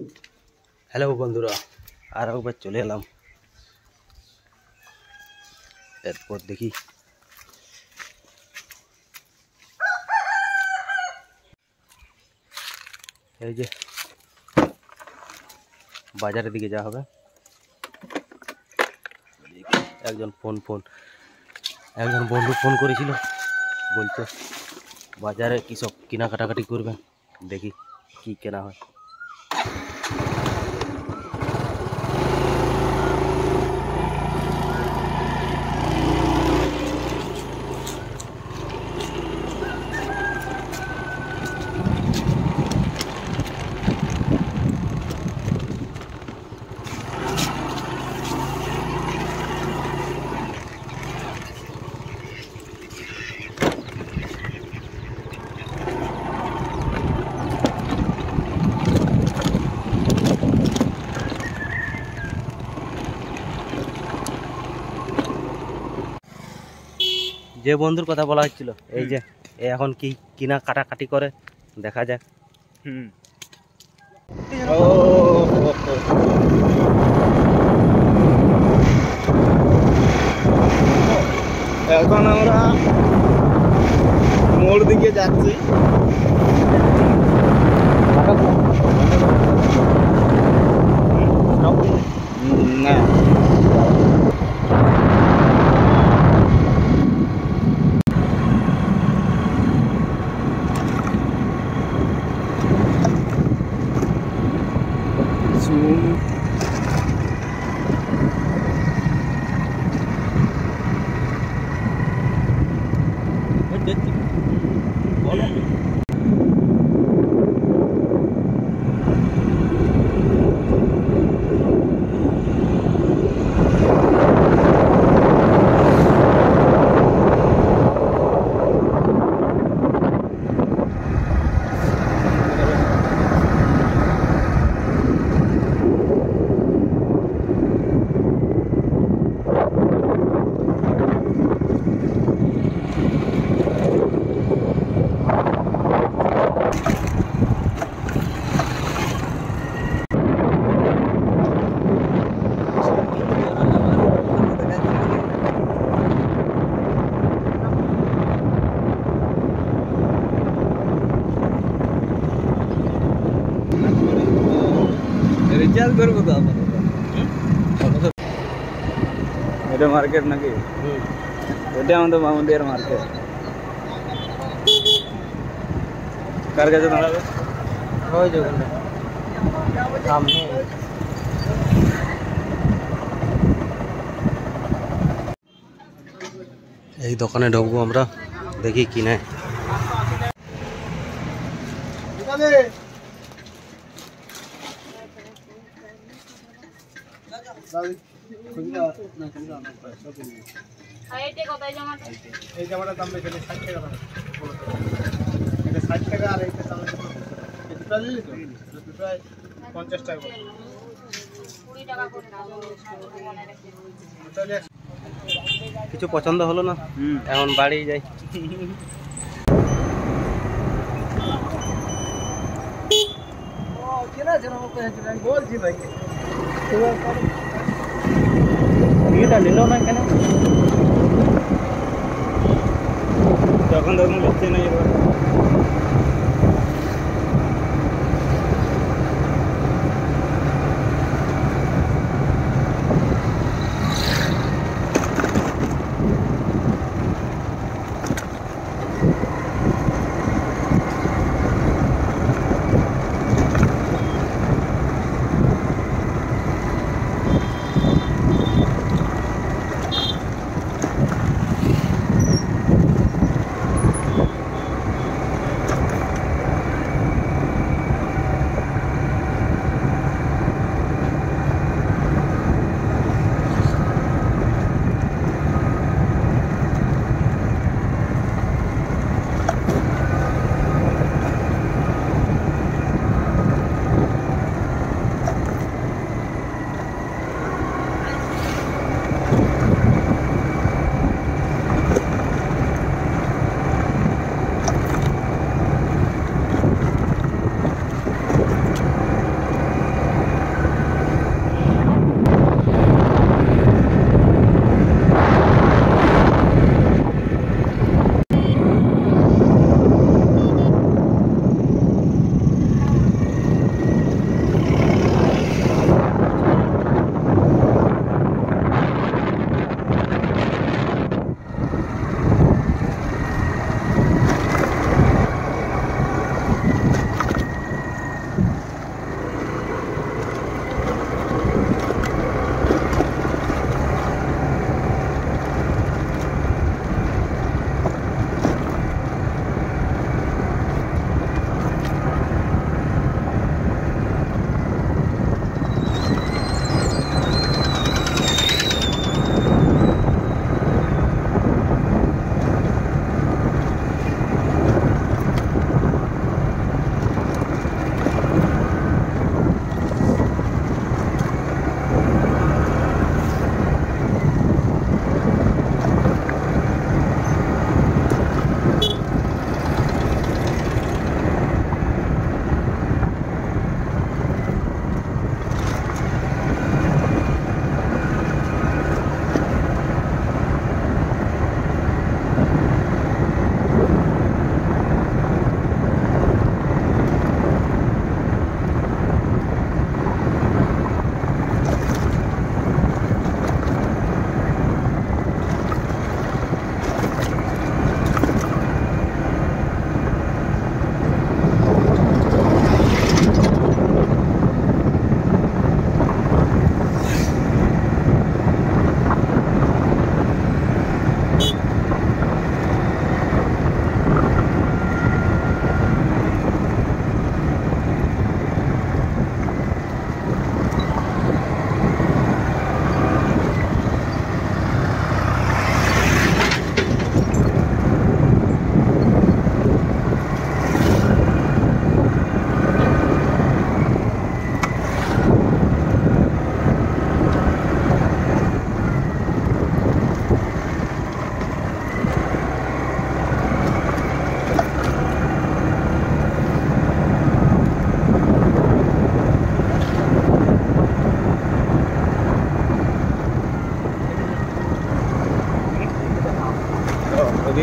Hello বন্ধুরা, আর একবার চলে এলাম। এরপর দেখি এই যে বাজারের দিকে যাওয়া হবে। একজন বন্ধু ফোন করেছিল, বলছে বাজারে কী সব কেনাকাটাকাটি করবেন, দেখি কি কেনা হয়। যে বন্ধুর কথা বলা হচ্ছিল, এই যে এখন কি কিনা কাটাকাটি করে, দেখা যাক। এখন আমরা মোড় দিকে যাচ্ছি। না রিচার্জ করবো তো এটা মার্কেট নাকি? এটা আমাদের মামুদিয়ার মার্কেট। কার কাছে দাঁড়াবে? ওই যে সামনে। এই দোকানে ঢুকবো আমরা, দেখি কিনে। এই জামাটার দাম বেশি, 60 টাকা দাম। এটা 60 টাকা, আর এইটা চালাতে এটা নিলি তো প্রায় 50 টাকা করে। 20 টাকা করে তাহলে কিছু পছন্দ হলো না, এখন বাড়ি যাই। বলছি ভাই এটা নিল না কেন? যখন তখন হচ্ছে না এবার।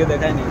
ভিডিও দেখায়নি